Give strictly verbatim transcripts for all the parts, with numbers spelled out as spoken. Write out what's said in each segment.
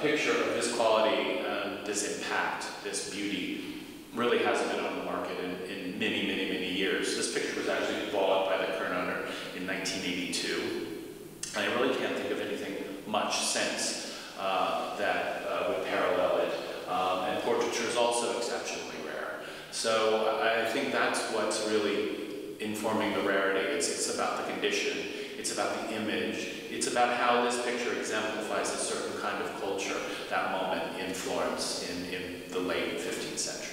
picture of this quality, uh, this impact, this beauty, really hasn't been on the market in, in many, many, many years. This picture was actually bought by the current owner in nineteen eighty-two. And I really can't think of anything much since uh, that uh, would parallel it. Um, and portraiture is also exceptionally rare. So I think that's what's really informing the rarity. It's, it's about the condition, it's about the image, it's about how this picture exemplifies a certain kind of culture, that moment in Florence in, in the late fifteenth century.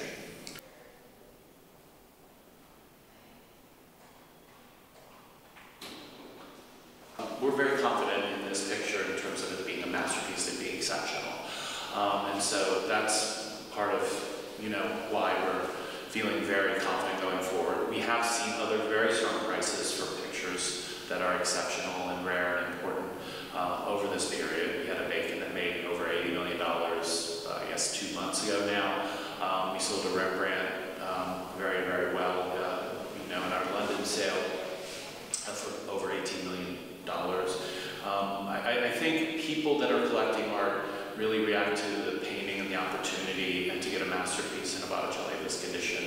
We're very confident in this picture in terms of it being a masterpiece and being exceptional. Um, and so that's part of, you know, why we're feeling very confident going forward. We have seen other very strong prices for pictures that are exceptional and rare and important uh, over this period. We had a Bacon that made over eighty million dollars, uh, I guess, two months ago now. Um, we sold a Rembrandt um, very, very well, uh, you know, in our London sale uh, for over eighteen million dollars. Um, I, I think people that are collecting art really react to the painting and the opportunity and to get a masterpiece in a Botticelli of this condition.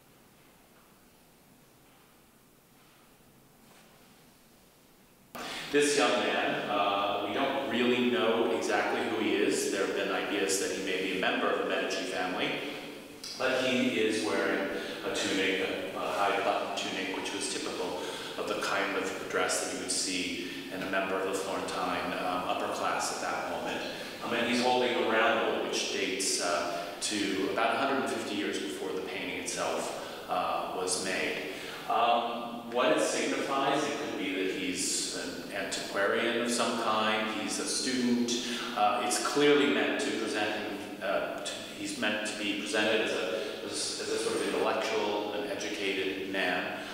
This young man, uh, we don't really know exactly who he is. There have been ideas that he may be a member of the Medici family, but he is wearing a tunic, a, a high button tunic, which was typical of the kind of dress that you would see in a member of the Florentine um, upper class at that moment. Um, and he's holding a roundel, which dates uh, to about one hundred fifty years before the painting itself uh, was made. Um, what it signifies, it could be that he's an antiquarian of some kind, he's a student. Uh, it's clearly meant to present him, uh, to, he's meant to be presented as a, as, as a sort of intellectual and educated man.